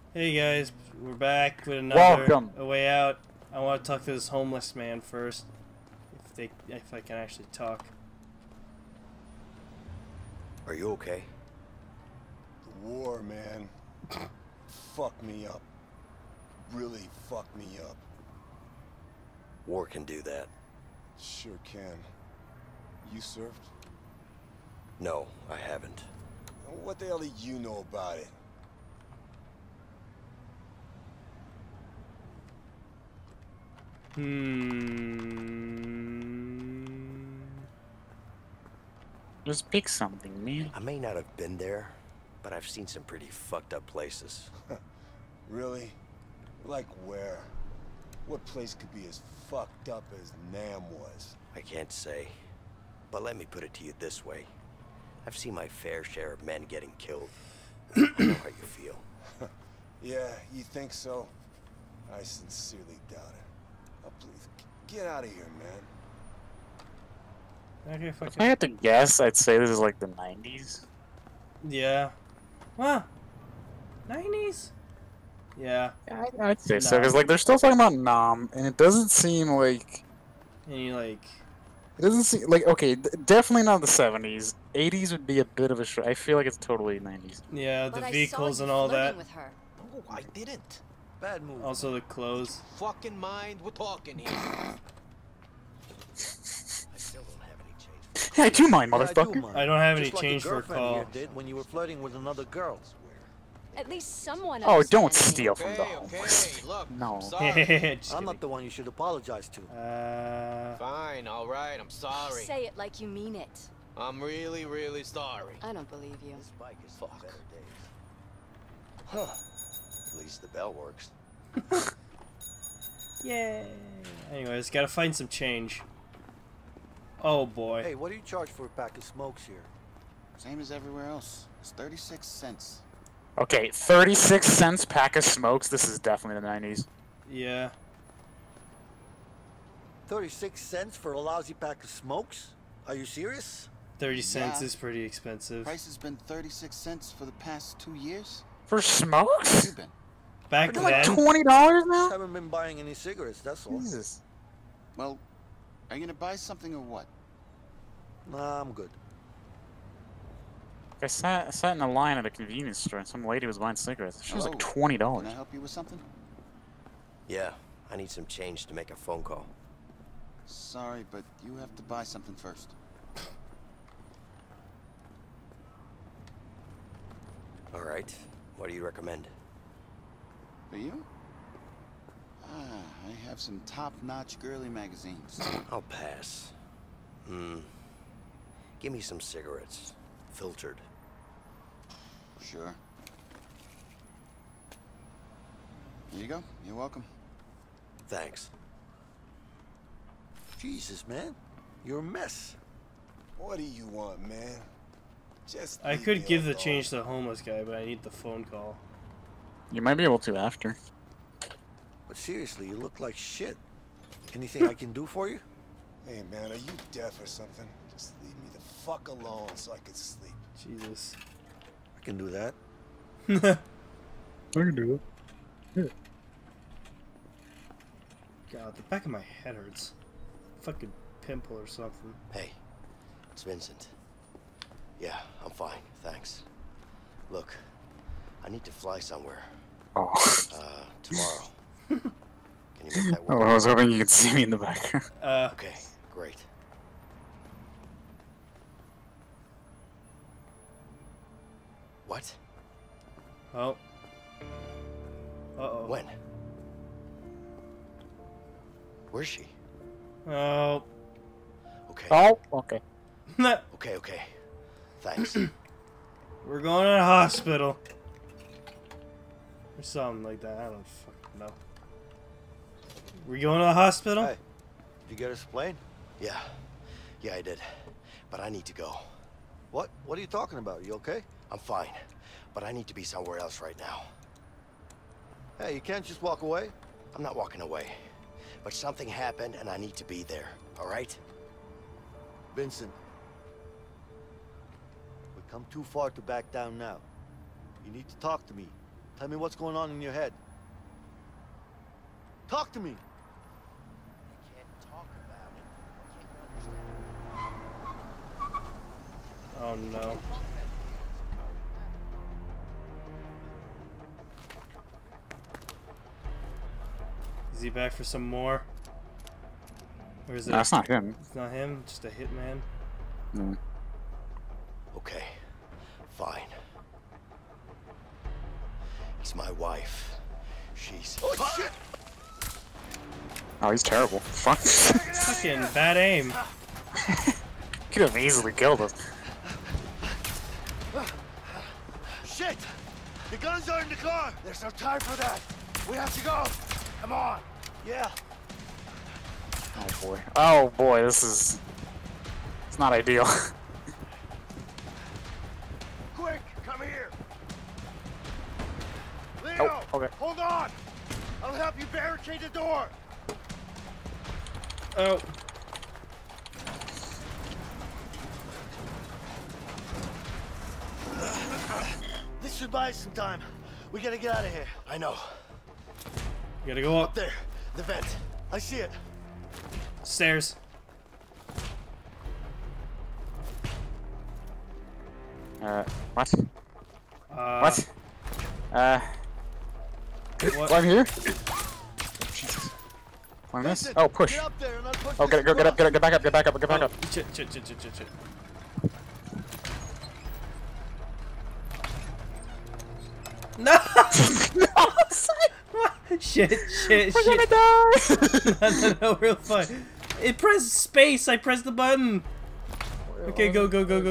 Hey guys, we're back with another Welcome. A Way Out. I want to talk to this homeless man first, if I can actually talk. Are you okay? The war, man. Fuck me up. Really fuck me up. War can do that. Sure can. You served? No, I haven't. What the hell do you know about it? Just pick something, man. I may not have been there, but I've seen some pretty fucked up places. Really? Like where? What place could be as fucked up as Nam was? I can't say. But let me put it to you this way. I've seen my fair share of men getting killed. I know how you feel. Yeah, you think so? I sincerely doubt it. Oh, please, get out of here, man. Okay, fuck If I it. had to guess, I'd say this is like the 90s. Yeah. Huh? 90s? Yeah. I'd say so, Nam. because like they're still talking about Nam, and it doesn't seem like And you like... okay, definitely not the 70s. 80s would be a bit of a stretch. I feel like it's totally 90s. Yeah, But the I vehicles saw and you all flirting that. with her. No, I didn't. Bad move. Also the clothes. Fucking mind, we're talking here. I still don't have any change. Hey, I do mind, Yeah, motherfucker. I don't have any Just like change your for a girlfriend call. here did when you were flirting with another girl. At least someone Oh, don't understands me. steal from the Okay, homeless. okay, look, No. I'm sorry. Just I'm kidding. not the one you should apologize to. Fine, alright, I'm sorry. Say it like you mean it. I'm really, really sorry. I don't believe you. This bike is Fuck. for better days. Huh. At least the bell works. Yay. Anyways, gotta find some change. Oh boy. Hey, what do you charge for a pack of smokes here? Same as everywhere else. It's 36 cents. Okay, 36 cents pack of smokes. This is definitely the 90s. Yeah. 36 cents for a lousy pack of smokes? Are you serious? 30 cents Yeah. is pretty expensive. Price has been 36 cents for the past 2 years. For smokes? You've been. Back They're like then, $20 now? Haven't been buying any cigarettes, that's all. Jesus. Well, are you gonna buy something or what? Nah, I'm good. I sat in a line at a convenience store and some lady was buying cigarettes. She was like Hello. $20. Can I help you with something? Yeah, I need some change to make a phone call. Sorry, but you have to buy something first. All right. What do you recommend? For you? I have some top-notch girly magazines. I'll pass. Give me some cigarettes. Filtered. Sure. Here you go. You're welcome. Thanks. Jesus, man. You're a mess. What do you want, man? Just I leave could me give the alone. change to the homeless guy, but I need the phone call. You might be able to after. But seriously, you look like shit. Anything I can do for you? Hey, man, are you deaf or something? Just leave me the fuck alone so I can sleep. Jesus. I can do that. I can do it. God, the back of my head hurts. Fucking pimple or something. Hey, it's Vincent. Yeah, I'm fine, thanks. Look, I need to fly somewhere. Oh. Tomorrow. Can you make that Oh, work? I was hoping you could see me in the background. Okay, great. What? Oh. Uh-oh. When? Where's she? Oh. Okay. Oh, okay. Okay, okay. Thanks. We're going to the hospital. Or something like that. I don't fucking know. We going to the hospital? Hey, did you get us a plane? Yeah. Yeah, I did. But I need to go. What? What are you talking about? You okay? I'm fine. But I need to be somewhere else right now. Hey, you can't just walk away. I'm not walking away. But something happened and I need to be there. All right? Vincent. We've come too far to back down now. You need to talk to me. Tell me what's going on in your head. Talk to me. I can't talk about it. Oh no. Is he back for some more? Or is it? No, it's not him. It's not him. Just a hitman. No. Okay, fine. It's my wife. She's... Oh, shit! Oh, he's terrible. Fuck. Fucking bad aim. Could have easily killed us. Shit! The guns are in the car! There's no time for that! We have to go! Come on! Yeah! Oh boy. Oh boy, this is... It's not ideal. Quick! Come here! Oh, Leo! okay. Hold on! I'll help you barricade the door! Oh. This should buy us some time. We gotta get out of here. I know. You gotta go Up up. there, the vent. I see it. Stairs. What? What? What? I'm here? Jesus. What is this? Oh, push. Get up there and I'll push Oh, this get up, get back up, get back up, get back Oh, up. shit. No! Shit. We're gonna die! No, real fun. It pressed space. I pressed the button. Okay, go.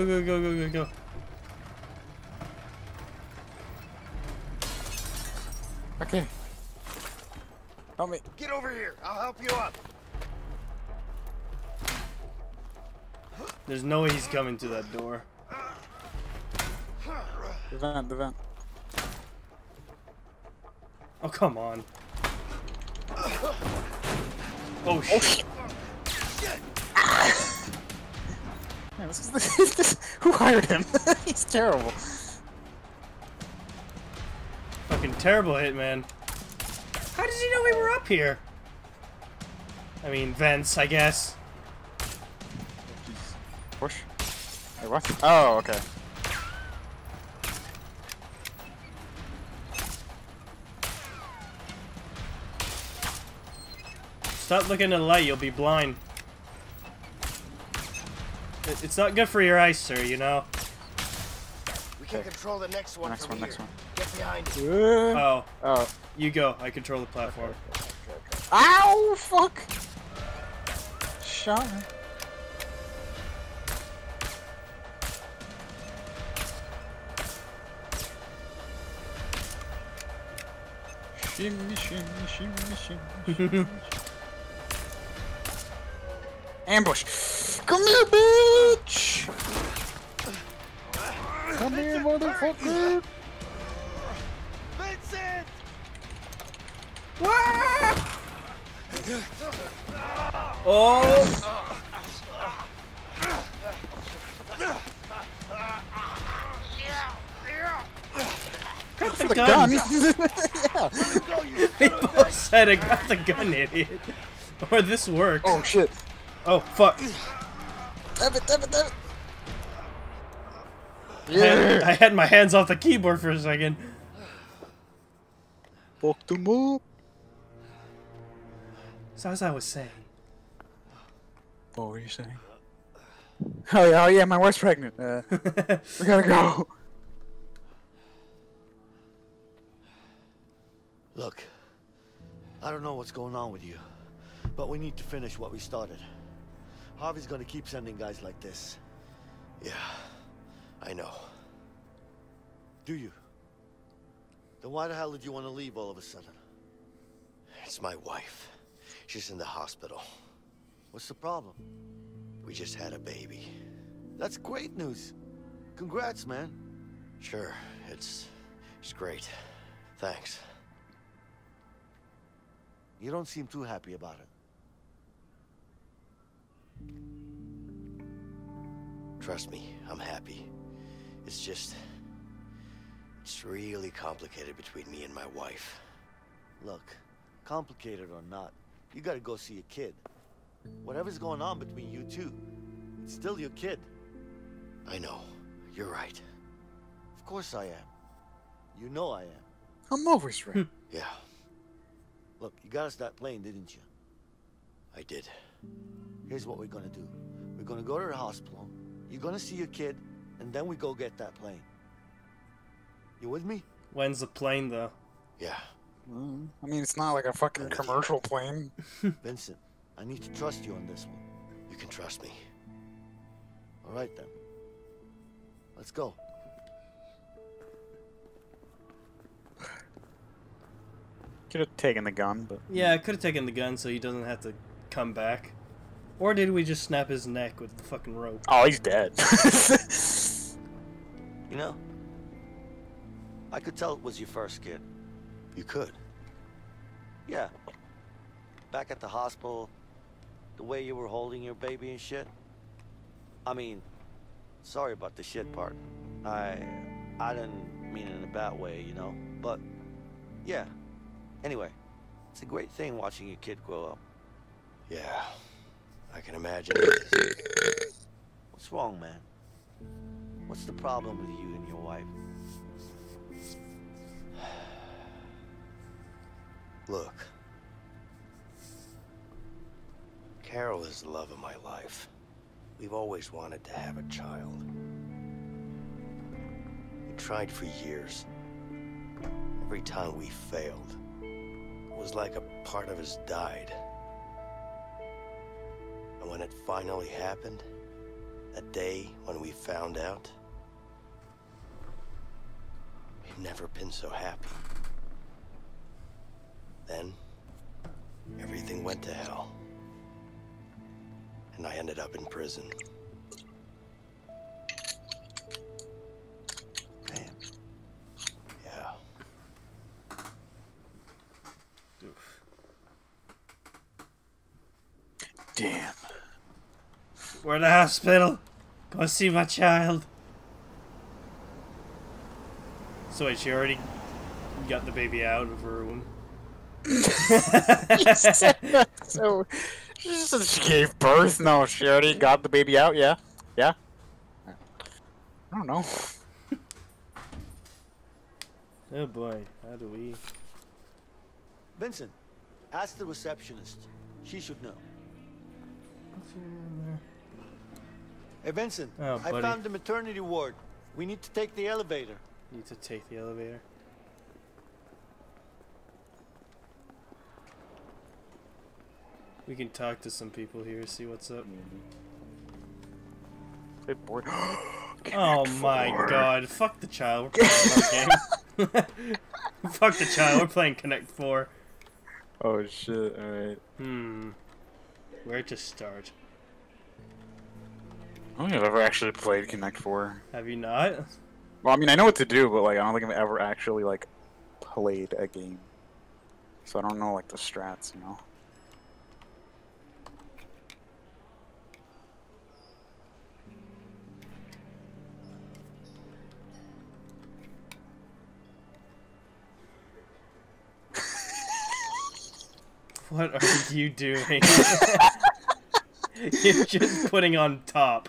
Okay. Help me. Get over here. I'll help you up. There's no way he's coming to that door. The vent. Oh, come on. Oh, shit. Man, this who hired him? He's terrible. Fucking terrible hitman. How does he know we were up here? I mean, vents, I guess. Push. Wait, what? Oh, okay. Stop looking at the light, you'll be blind. It's not good for your eyes, sir, you know? We can control the next one Next from one. here. Get behind it. Oh, Oh. you go. I control the platform. Ow! Fuck! Shot me. Shimmy. Ambush! Come here, bitch! Come here, motherfucker! Vincent! Oh! Grab the gun! Yeah. They both said I got the gun, idiot. Or this works. Oh shit. Oh, fuck. Damn it. I had my hands off the keyboard for a second. Fuck them up. So as I was saying. What were you saying? Oh yeah, my wife's pregnant. We gotta go. Look, I don't know what's going on with you, but we need to finish what we started. Harvey's gonna keep sending guys like this. Yeah, I know. Do you? Then why the hell did you want to leave all of a sudden? It's my wife. She's in the hospital. What's the problem? We just had a baby. That's great news. Congrats, man. Sure, it's great. Thanks. You don't seem too happy about it. Trust me, I'm happy. It's It's really complicated between me and my wife. Look, complicated or not, you gotta go see your kid. Whatever's going on between you two, it's still your kid. I know. You're right. Of course I am. You know I am. I'm always right. Yeah, Look, you got us that plane, didn't you? I did. Here's what we're gonna do. We're gonna go to the hospital, you're gonna see your kid, and then we go get that plane. You with me? When's the plane, though? Yeah. I mean, it's not like a fucking commercial plane. Vincent, I need to trust you on this one. You can trust me. All right, then. Let's go. Could have taken the gun, but Yeah, I could have taken the gun so he doesn't have to come back. Or did we just snap his neck with the fucking rope? oh, he's dead. You know, I could tell it was your first kid. You could. Yeah. Back at the hospital, the way you were holding your baby and shit. I mean, sorry about the shit part. I didn't mean it in a bad way, you know? But, yeah. Anyway, it's a great thing watching your kid grow up. Yeah. I can imagine. What's wrong, man? What's the problem with you and your wife? Look. Carol is the love of my life. We've always wanted to have a child. We tried for years. Every time we failed, it was like a part of us died. And when it finally happened, that day when we found out, we've never been so happy. Then, everything went to hell. And I ended up in prison. Man. Yeah. damn. We're at the hospital. Go see my child. So wait, she already got the baby out of her womb? So she said she gave birth. No, she already got the baby out. Yeah, yeah. I don't know. Oh boy, how do we? Vincent, ask the receptionist. She should know. Hey, Vincent, Oh, I buddy. found the maternity ward. We need to take the elevator. Need to take the elevator. We can talk to some people here, see what's up. Good board. Oh my god, fuck the child. We're playing another game. Fuck the child, we're playing Connect 4. Oh shit! All right. Where to start? I don't think I've ever actually played Connect 4. Have you not? Well, I mean, I know what to do, but like, I don't think I've ever actually like played a game. So I don't know like the strats, you know. What are you doing? You're just putting on top.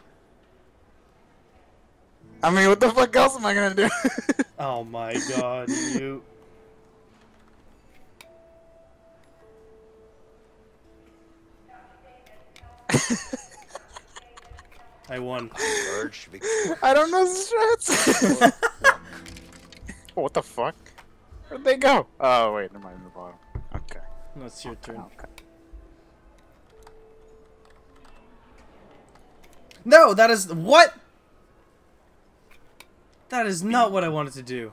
I mean, what the fuck else am I gonna do? Oh my god, you... I won. Urge to be... I don't know the strats. Oh, what the fuck? Where'd they go? Oh wait, never mind, in the bottom. Okay. No, it's your turn. Okay. No, that is... What? That is not what I wanted to do.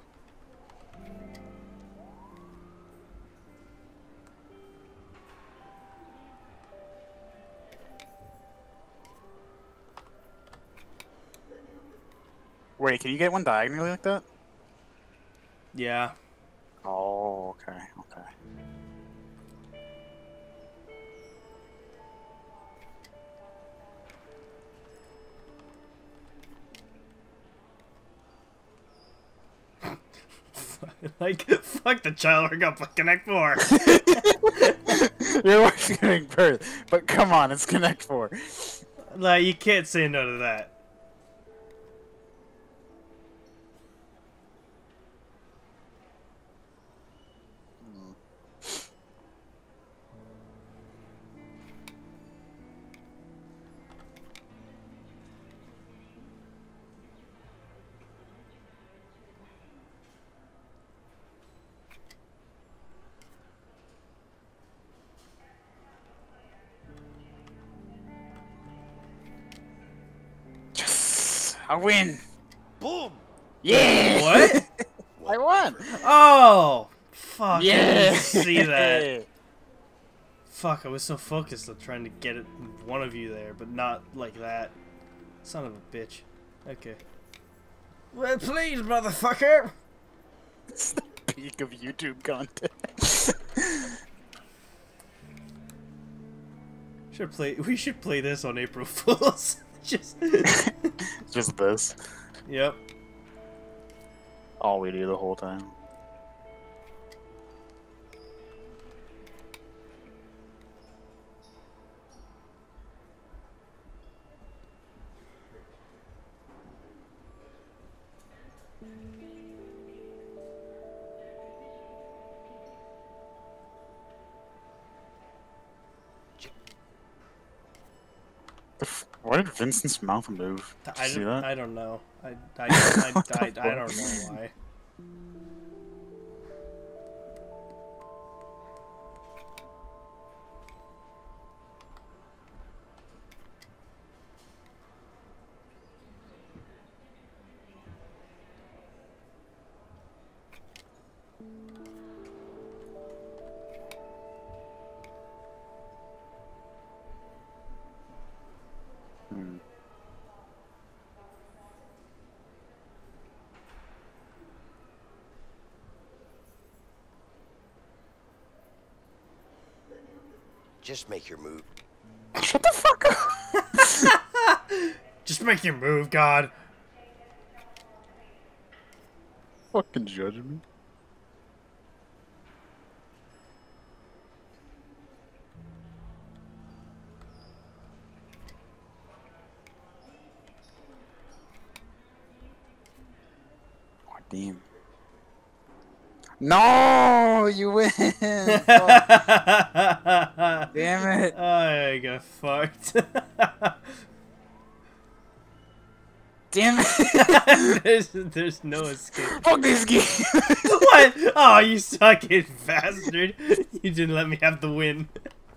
Wait, can you get one diagonally like that? Yeah. Oh, okay, okay. Like, fuck the child, we're gonna Connect 4. Your wife's giving birth, but come on, it's Connect 4. Like, you can't say no to that. I win. Boom! Yeah. What? I won. Oh! Fuck, I Yeah. didn't see that. Fuck, I was so focused on trying to get it, one of you there, but not like that. Son of a bitch. Okay. Well, please, motherfucker! It's the peak of YouTube content. We should play this on April Fools. Just this. Yep. All we do the whole time. Why did Vincent's mouth move? Did you see that? I don't know. I don't know why. Just make your move. Shut the fuck up! Just make your move, God. Fucking judge me. Oh, damn. No, you win. Damn it. I got fucked. Damn it. there's no escape. Fuck this game. What? Oh, you sucking bastard. You didn't let me have the win.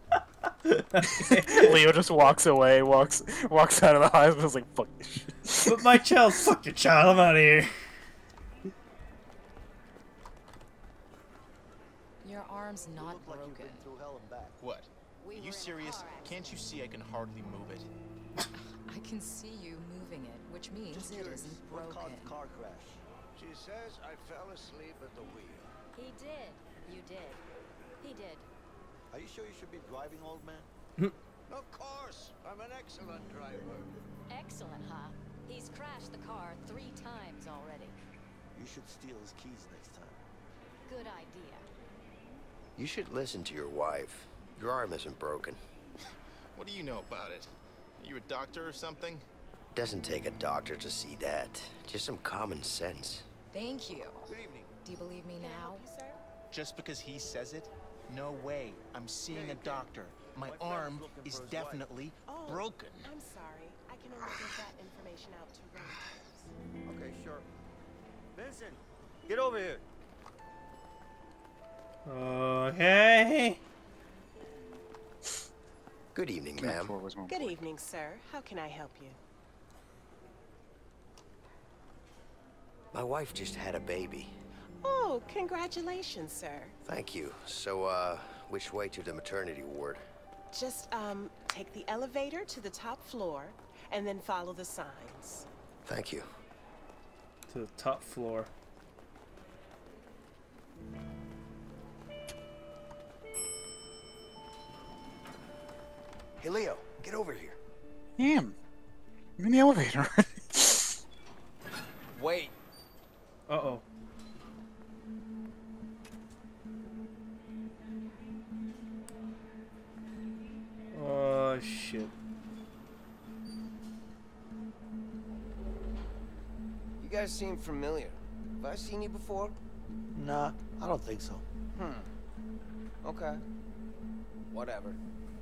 Leo just walks away, walks out of the hospital, is like, fuck this shit. But my child, fuck your child, I'm out of here. Your arm's not broken. What? Are you serious? Can't you see I can hardly move it? I can see you moving it, which means it isn't broken. Car crash. She says I fell asleep at the wheel. He did. You did. He did. Are you sure you should be driving, old man? Of course. I'm an excellent driver. Excellent, huh? He's crashed the car 3 times already. You should steal his keys next time. Good idea. You should listen to your wife. Your arm isn't broken. What do you know about it? Are you a doctor or something? Doesn't take a doctor to see that. Just some common sense. Thank you. Good evening. Do you believe me now? Just because he says it? No way. I'm seeing a doctor. My arm is definitely broken. I'm sorry. I can only get that information out to relatives. Okay, sure. Vincent, get over here. Okay. Good evening, ma'am. Good evening, sir. How can I help you? My wife just had a baby. Oh, congratulations, sir. Thank you. So, which way to the maternity ward? Just, take the elevator to the top floor and then follow the signs. Thank you. To the top floor. Hey, Leo, get over here. Damn. I'm in the elevator. Wait. Uh-oh. guys seem familiar. Have I seen you before? Nah, I don't think so. Okay. Whatever.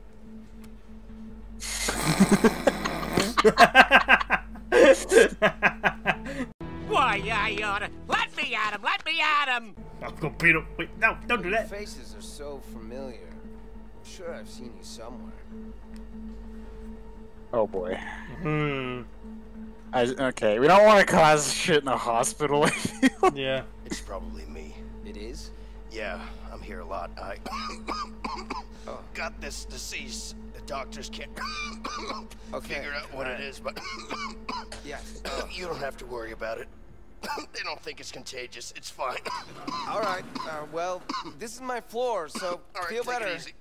Why, I oughta... Let me at him! Let me at him! I'm gonna beat him. Wait, no, don't do Your that. faces are so familiar. I'm sure I've seen you somewhere. Oh boy. Hmm. Okay, we don't want to cause shit in the hospital. I feel. Yeah. It's probably me. It is? Yeah, I'm here a lot. I got this disease. The doctors can't figure out what it is, but Yes. you don't have to worry about it. They don't think it's contagious. It's fine. All right. Well, this is my floor, so All right, feel take it better. easy.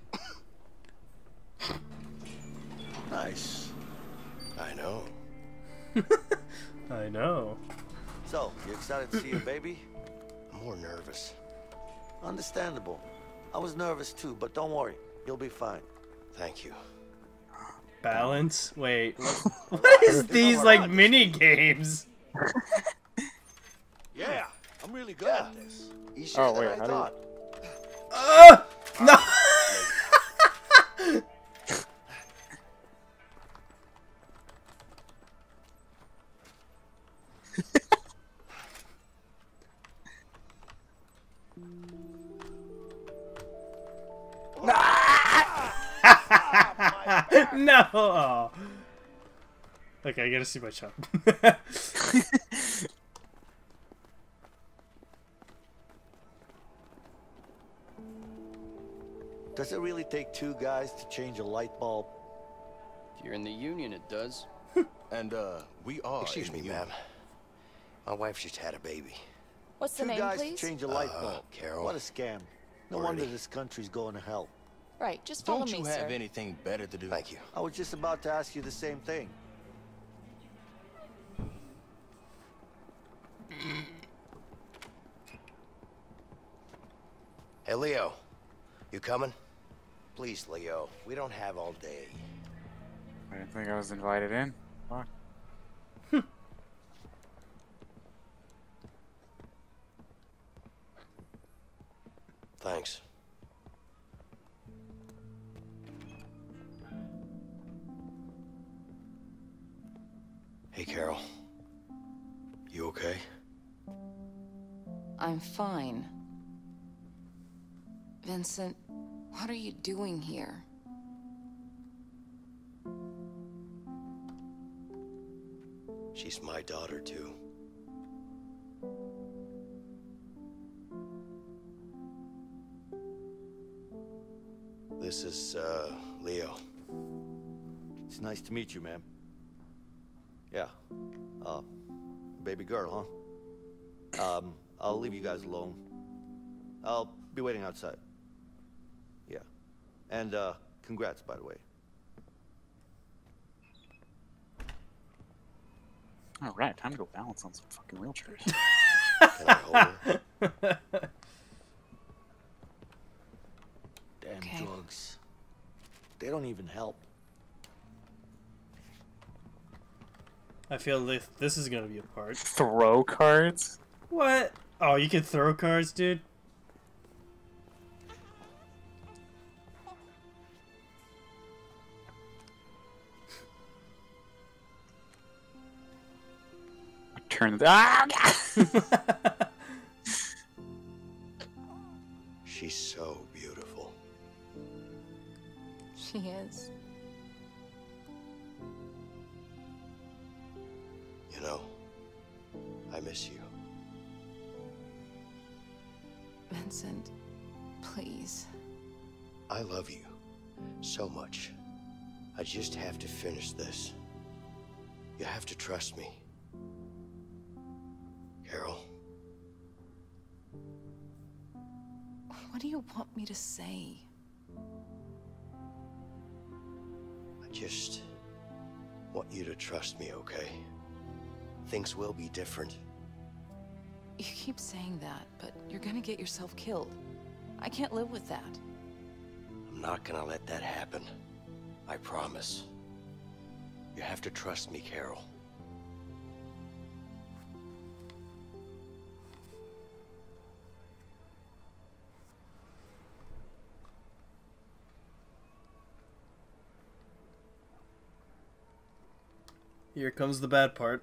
Nice. I know. I know. So, you excited to see your baby? I'm more nervous. Understandable. I was nervous too, but don't worry. You'll be fine. Thank you. Balance? Wait. What is these, like, mini games? Yeah, I'm really good at this. Easier Oh, than wait, I how do you- thought. No! No! Oh. Okay, I gotta see my shot. Does it really take two guys to change a light bulb? If you're in the union, it does. And, we are... Excuse me, ma'am. My wife just had a baby. What's the Two name, guys please? to change a light bulb. Carol. What a scam. No wonder this country's going to hell. Right, just follow Don't me, you sir. have anything better to do? Thank you. I was just about to ask you the same thing. Hey, Leo. You coming? Please, Leo. We don't have all day. I didn't think I was invited in. Fuck. Thanks. Hey, Carol. You okay? I'm fine. Vincent, what are you doing here? She's my daughter, too. This is, Leo. It's nice to meet you, ma'am. Yeah. Baby girl, huh? I'll leave you guys alone. I'll be waiting outside. Yeah. And, congrats, by the way. Alright, time to go balance on some fucking wheelchairs. Can I hold her? Damn Okay. drugs. They don't even help. I feel this is gonna be a part. Throw cards? What? Oh, you can throw cards, dude? Turn the... Ah! She's so beautiful. She is. You know, I miss you. Vincent, please. I love you so much. I just have to finish this. You have to trust me. Carol, What do you want me to say? I just want you to trust me, okay? Things will be different. You keep saying that, but you're gonna get yourself killed. I can't live with that. I'm not gonna let that happen. I promise. You have to trust me, Carol. Here comes the bad part.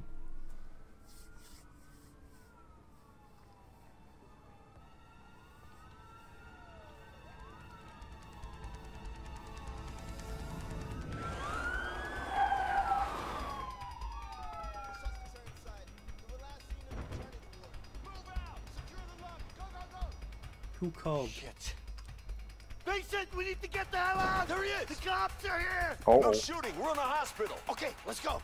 Who called? Shit. Vincent, we need to get the hell out! There he is! The cops are here! Oh. No shooting, we're in the hospital. Okay, let's go.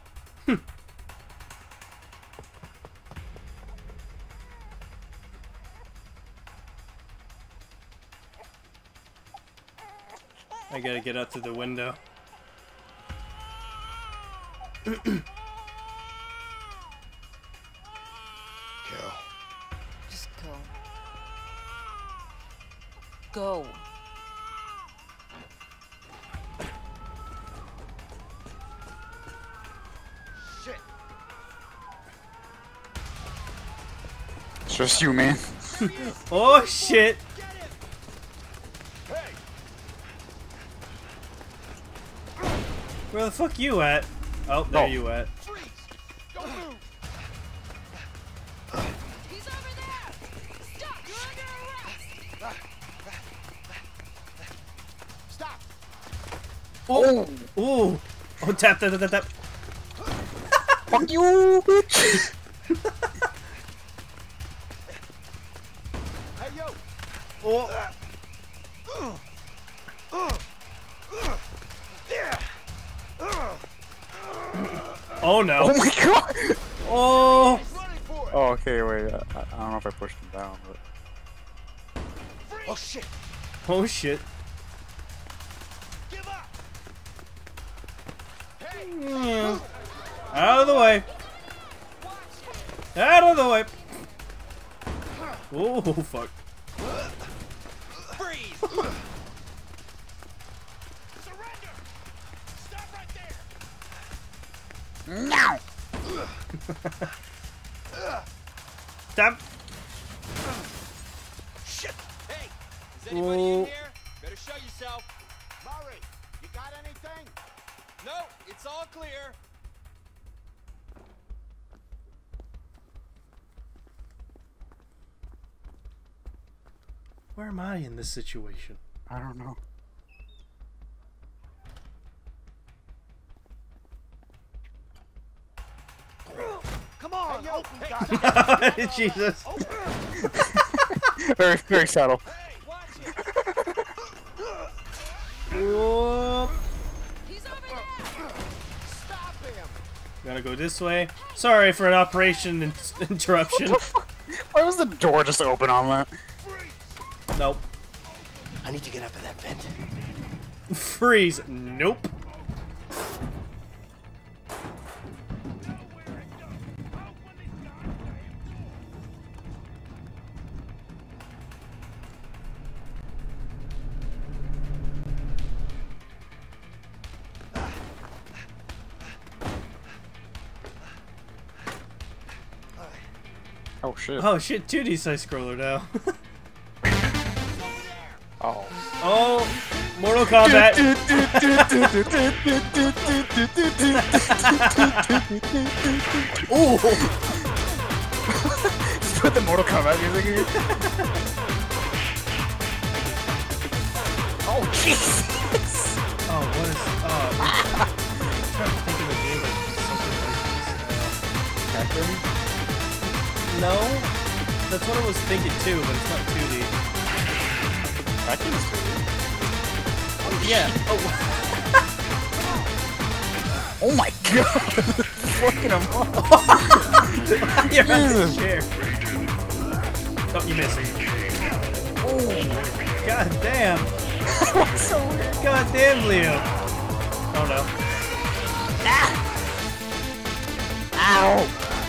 I gotta get out through the window. Carol. Just go. Go. Shit. It's just you, man. Oh shit! Hey! Where the fuck you at? Oh, there you at. Freeze! Don't move! He's over there! Stop! You're under arrest! Stop! Oh! Ooh! Oh, tap, tap, tap, tap. Fuck you, bitch! Hey, yo! Oh! Oh no! Oh my god! Oh! Running for it! Oh, okay, wait. I don't know if I pushed him down, but. Oh, shit! Oh shit! Give up! Hey! Mm. Out of the way! Out of the way! Oh fuck! Freeze! Surrender! Stop right there! No! Tap! Shit! Hey, is anybody in Oh. here? Better show yourself. Murray, you got anything? No, it's all clear. Where am I in this situation? I don't know. Come on, open, God! Jesus! Very, very subtle. Hey, watch it! Whoop. He's over there! Stop him! Gotta go this way. Sorry for an operation interruption. Why was the door just open on that? Nope. I need to get up in that vent. Freeze. Nope. Oh shit. Oh shit, 2D side scroller now. Oh. Oh, Mortal Kombat. Ooh. Just put the Mortal Kombat music in. Oh Jesus! Oh, what is? I'm trying to think of a game like something like this. Captain? No, that's what I was thinking too, but it's not 2D. Captain is 2D. Oh yeah. Oh. Oh my god! Fucking him up! You're on the chair. Oh, you missed. Oh. God damn. That's so weird. God damn, Leo. Oh no. Ow!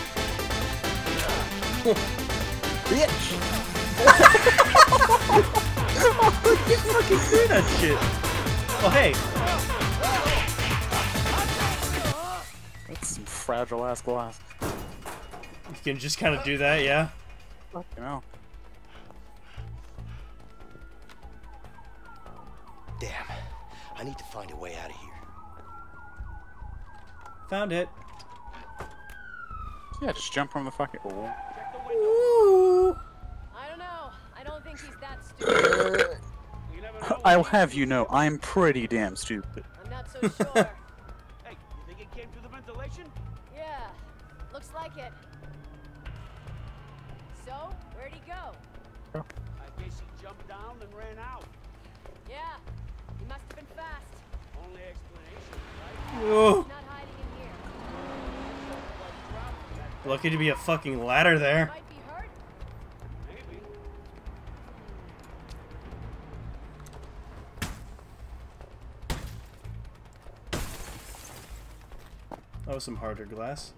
Bitch! You fucking do that shit. Oh hey. That's some fragile ass glass. You can just kind of do that, yeah. You know. Damn. I need to find a way out of here. Found it. Yeah, just jump from the fucking. Oh. Ooh. I don't know. I don't think he's that stupid. I'll have you know, I'm pretty damn stupid. I'm not so sure. Hey, you think it came through the ventilation? Yeah, looks like it. So, where'd he go? I guess he jumped down and ran out. Yeah, he must have been fast. Only explanation, right? Whoa. He's not hiding in here. Lucky to be a fucking ladder there. Might be hurt. Maybe. That was some harder glass.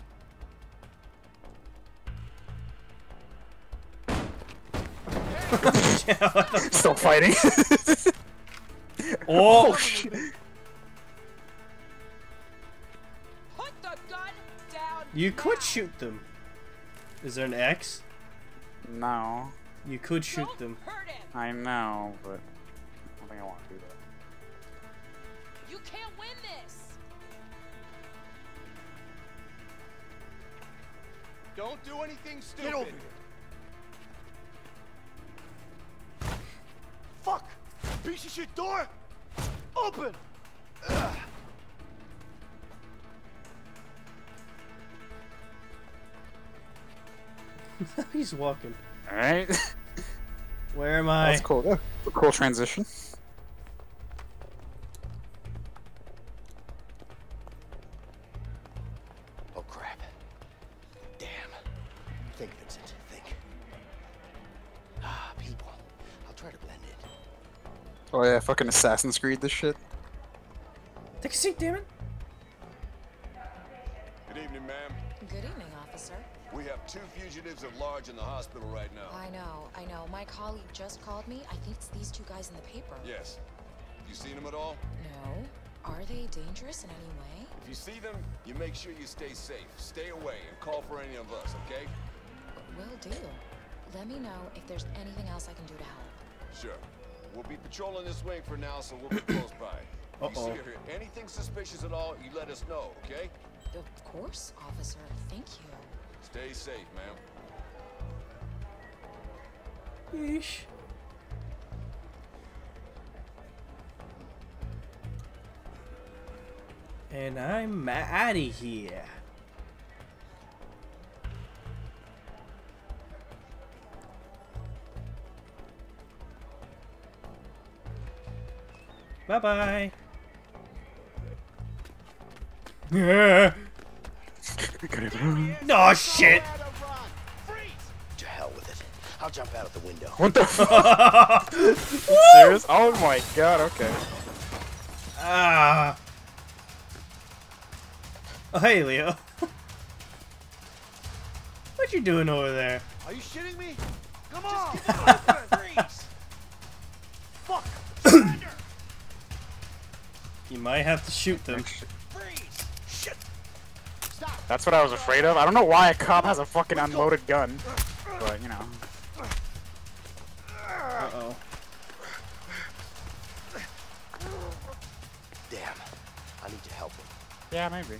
Still fighting. Oh, shit. Put the gun down. You could shoot them. Is there an X? No. You could shoot them. Hurt him. I know, but I don't think I want to do that. You can't win this. Don't do anything stupid. Get over here. Fuck! Piece of shit door! Open! Ugh. He's walking. Alright. Where am I? That's cool. Yeah. Cool transition. Oh, crap. Damn. Think, Vincent. Think. Ah, people. I'll try to blend in. Oh yeah, fucking Assassin's Creed this shit. Take a seat, damn it. Good evening, ma'am. Good evening, officer. We have 2 fugitives at large in the hospital right now. I know. My colleague just called me. I think it's these 2 guys in the paper. Yes. You seen them at all? No. Are they dangerous in any way? If you see them, you make sure you stay safe. Stay away and call for any of us, okay? Will do. Let me know if there's anything else I can do to help. Sure. We'll be patrolling this wing for now, so we'll be close by. If you see or hear anything suspicious at all, you let us know, okay? Of course, officer. Thank you. Stay safe, ma'am. Yeesh. And I'm out of here. Bye-bye. Yeah. Oh shit! To hell with it. I'll jump out of the window. What the fuck? Serious? Oh my god, okay. Ah. Oh, hey, Leo. What you doing over there? Are you shitting me? Come on! Freeze! Fuck! You might have to shoot them. Freeze! Shit! Stop! That's what I was afraid of. I don't know why a cop has a fucking unloaded gun, but you know. Uh-oh. Damn. I need to help him. Yeah, maybe.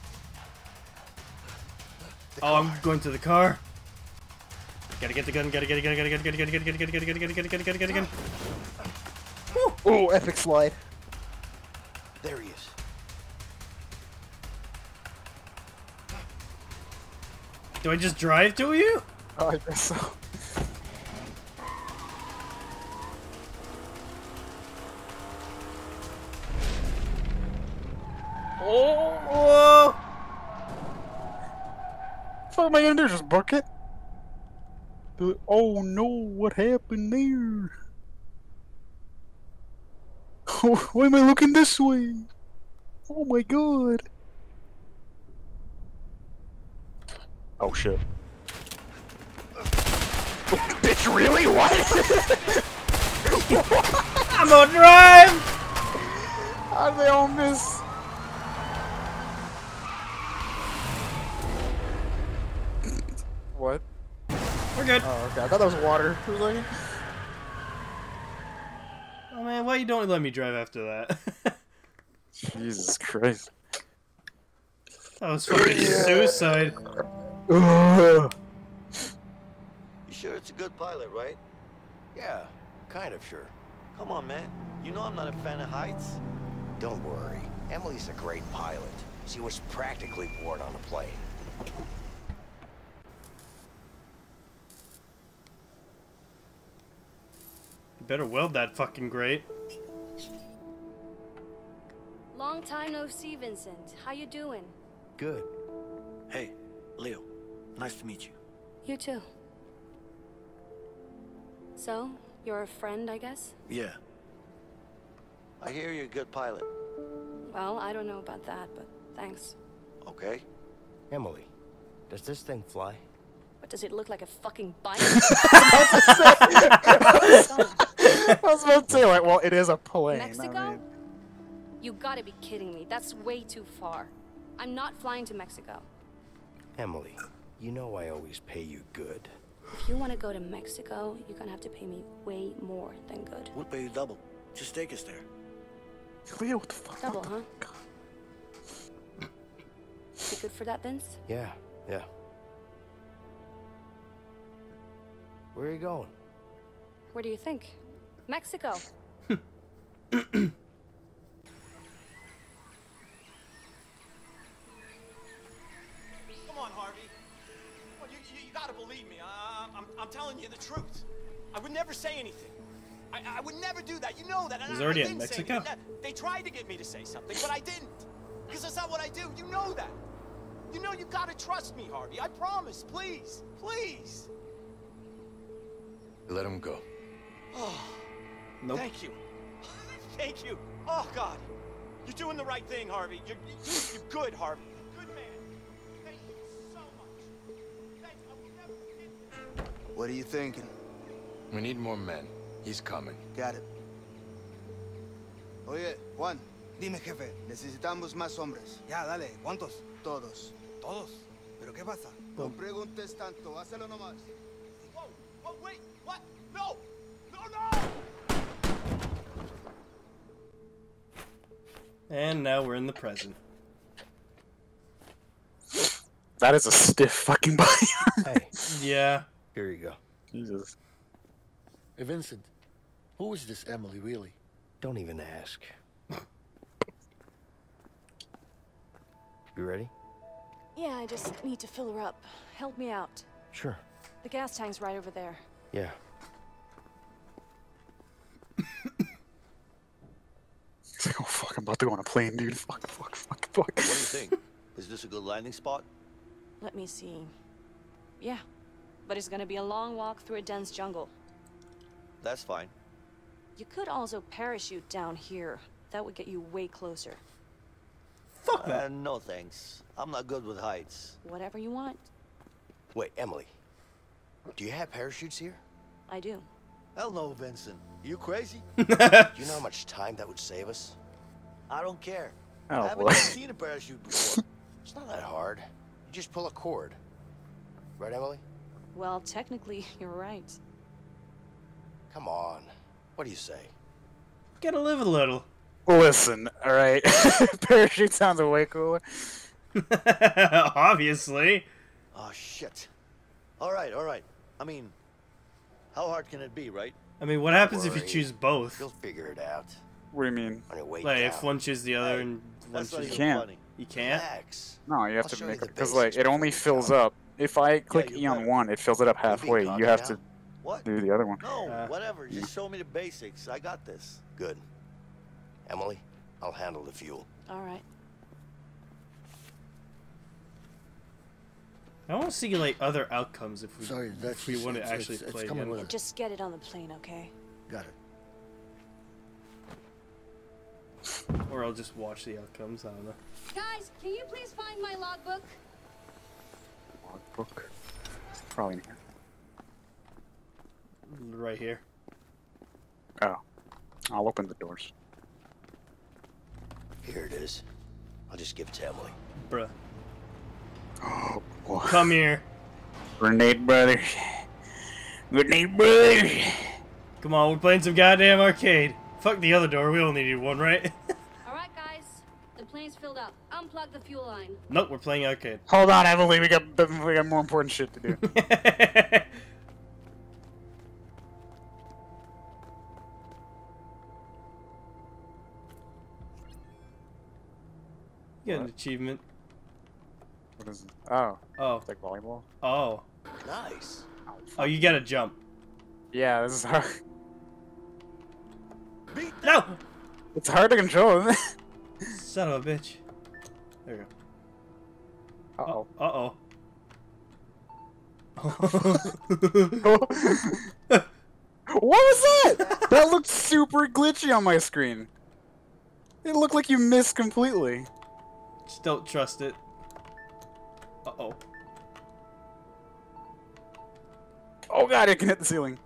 Oh, I'm going to the car. Gotta get the gun, gotta get it. Oh, epic slide. There he is. Do I just drive to you? Oh, I guess so. Oh! What am I gonna do? Just book it? Oh no, what happened there? Why am I looking this way? Oh my god. Oh shit. Bitch, really? What? I'm gonna drive! How did they all miss? What? We're good. Oh, okay. I thought that was water. For a second. Oh man, why you don't let me drive after that? Jesus Christ. That was fucking suicide. You sure it's a good pilot, right? Yeah, kind of sure. Come on, man. You know I'm not a fan of heights. Don't worry. Emily's a great pilot. She was practically born on a plane. You better weld that fucking grate. Long time no see, Vincent. How you doing? Good. Hey, Leo. Nice to meet you. You too. So, you're a friend, I guess? Yeah. I hear you're a good pilot. Well, I don't know about that, but thanks. Okay. Emily, does this thing fly? What, does it look like a fucking bike? I was about to say, like, well, it is a plane. Mexico? I mean, You gotta be kidding me. That's way too far. I'm not flying to Mexico. Emily, you know I always pay you good. If you want to go to Mexico, you're gonna have to pay me way more than good. We'll pay you double. Just take us there. Leo, what the fuck? Double, huh? You good for that, Vince? Yeah. Where are you going? Where do you think? Mexico. Come on, Harvey. Well, you gotta believe me. I'm telling you the truth. I would never say anything. I would never do that. You know that. And He's I already in didn't say Mexico. anything. They tried to get me to say something, but I didn't. Because that's not what I do. You know that. You know you gotta trust me, Harvey. I promise. Please. Please. Let him go. Oh, Nope. thank you. Thank you. Oh, God. You're doing the right thing, Harvey. You're good, Harvey. Good man. Thank you so much. Thank you. I will never forget you. What are you thinking? We need more men. He's coming. Got it. Oye, Juan. Dime, jefe. Necesitamos más hombres. Ya, dale. ¿Cuántos? Todos. ¿Todos? ¿Pero qué pasa? No preguntes tanto. Hazlo nomás. Whoa, whoa, wait. What? No. No. And now we're in the present. that is a stiff fucking body. Hey, Yeah. here you go. Jesus. Hey, Vincent. Who is this Emily, really? Don't even ask. You ready? Yeah, I just need to fill her up. Help me out. Sure. The gas tank's right over there. Yeah. He's like, oh fuck, I'm about to go on a plane, dude. Fuck. What do you think? Is this a good landing spot? Let me see. Yeah, but it's gonna be a long walk through a dense jungle. That's fine. You could also parachute down here. That would get you way closer. Fuck that. No thanks. I'm not good with heights. Whatever you want. Wait, Emily. Do you have parachutes here? I do. Hell no, Vincent. You crazy? Do you know how much time that would save us? I don't care. Oh, I haven't boy. even seen a parachute before. It's not that hard. You just pull a cord. Right, Emily? Well, technically, you're right. Come on. What do you say? Gotta live a little. Listen, alright. Parachute sounds way cooler. Obviously. Oh, shit. All right. I mean, how hard can it be, right? I mean, what happens if you Worry. choose both? You'll figure it out. What do you mean? On your way Like, down. if one chooses the other and one That's not chooses... even can't. funny. You can't? Relax. No, you have I'll to show make you it the because like basics it only before we fills go. up. If I click you E on better. one, it fills it up halfway. cocky You have now. to What? do the other one. No, whatever. Just show me the basics. I got this. Good. Emily, I'll handle the fuel. All right. I want to see, like, other outcomes if we, Sorry, that's if we want to it's- actually it's play coming again. with it. Just get it on the plane, okay? Got it. Or I'll just watch the outcomes, I don't know. Guys, can you please find my logbook? Logbook. Probably not. Right here. Oh. I'll open the doors. Here it is. I'll just give it to Emily. Bruh. Oh boy. Come here. Grenade brothers. Grenade brothers. Come on, we're playing some goddamn arcade. Fuck the other door, we only need one, right? All right, guys. The plane's filled up. Unplug the fuel line. Nope, we're playing arcade. Hold on, Emily. We got more important shit to do. You got an achievement. What is it? Oh. Oh. It's like volleyball? Oh. Nice. Oh, you gotta jump. Yeah, this is hard. No! It's hard to control, isn't it? Son of a bitch. There you go. Uh-oh. Uh-oh. What was that? That looked super glitchy on my screen. It looked like you missed completely. Just don't trust it. Uh-oh. Oh god, it can hit the ceiling.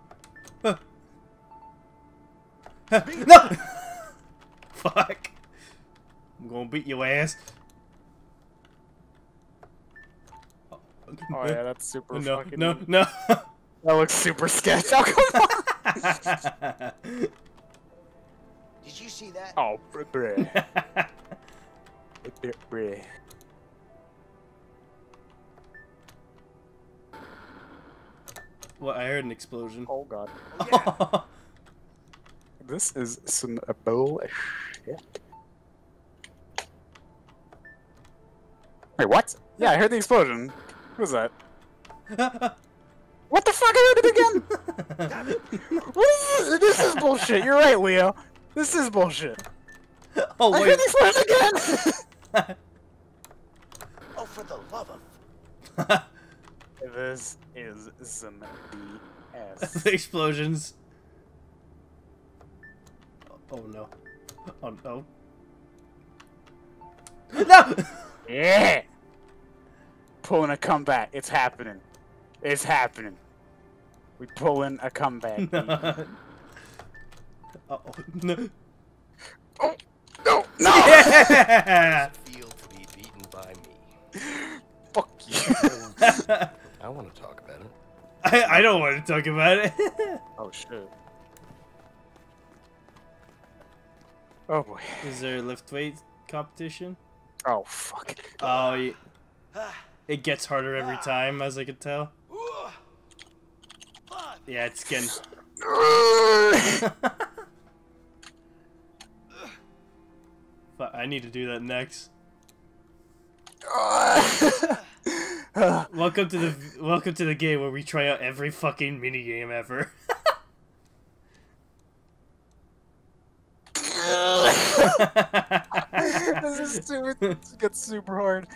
No! Fuck. I'm gonna beat your ass. Oh yeah, that's super No, fucking... no, no. That looks super sketch. Oh, come on! Did you see that? Oh, bruh. Bruh. What? I heard an explosion. Oh god. Oh, yeah. This is some bullshit. Wait, what? Yeah, I heard the explosion. What was that? What the fuck? I heard it again! What is this? This is bullshit. You're right, Leo. This is bullshit. Oh, I wait. heard the explosion again! Oh, for the love of... This is some BS. The explosions. Oh no. Oh no. No! Yeah! Pulling a comeback. It's happening. It's happening. We pulling a comeback. Uh-oh. No. Oh, no! No! Yeah! Feel to be beaten by me. Fuck you. I want to talk about it. I don't want to talk about it. Oh shit. Oh boy. Is there a lift weight competition? Oh fuck. Oh, it gets harder every time, as I could tell. Yeah, it's getting... But I need to do that next. Welcome to the game where we try out every fucking mini game ever. This is stupid. This gets super hard.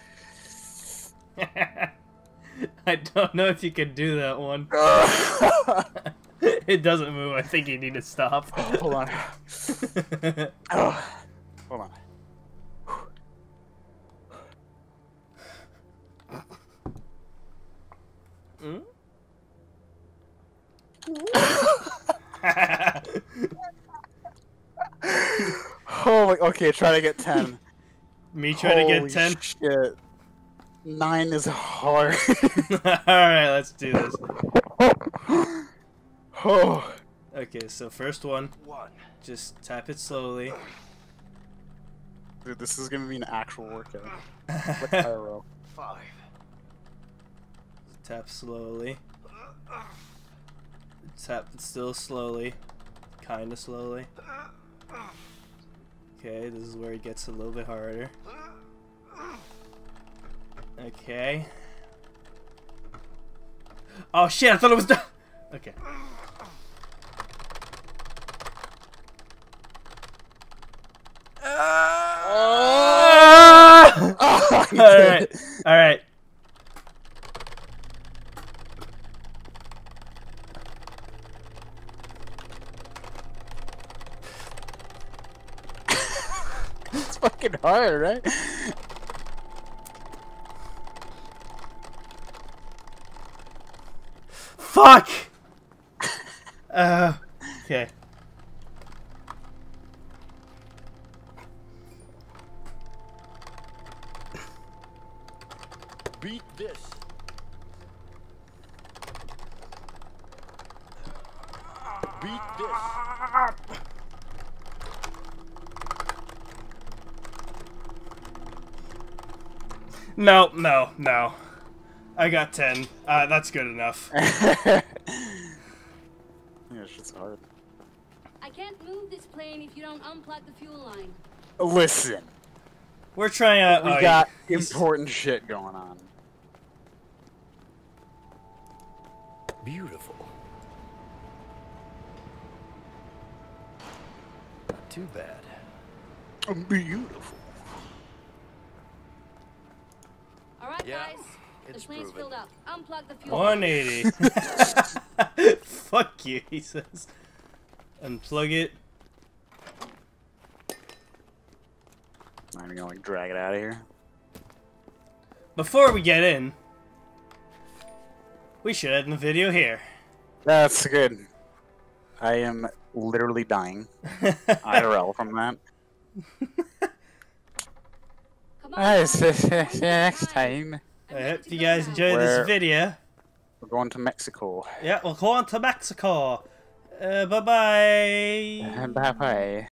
I don't know if you can do that one. It doesn't move. I think you need to stop. Hold on. Oh, hold on. Mm? Holy, okay, try to get 10. Me try to get 10? Shit. 9 is hard. Alright, let's do this. Oh. Okay, so first one. Just tap it slowly. Dude, this is gonna be an actual workout. Like pyro. 5. Tap slowly. Tap it still slowly. Kinda slowly. Okay, this is where it gets a little bit harder. Okay. Oh shit, I thought it was done! Okay. Alright, alright. It's fucking hard, right? Fuck! Okay. Beat this. Beat this. No, no, no. I got 10. That's good enough. Yeah, shit's hard. I can't move this plane if you don't unplug the fuel line. Listen. We're trying to... We got important shit going on. Beautiful. Not too bad. Beautiful. All right, Yeah, guys. The it's plane's proven. filled up. Unplug the fuel. 180. Fuck you, he says. Unplug it. I'm gonna like drag it out of here. Before we get in, we should end the video here. That's good. I am literally dying. IRL from that. Next time. I hope you guys enjoyed this video. We're going to Mexico. Yeah, we're going to Mexico. Bye-bye. Bye-bye.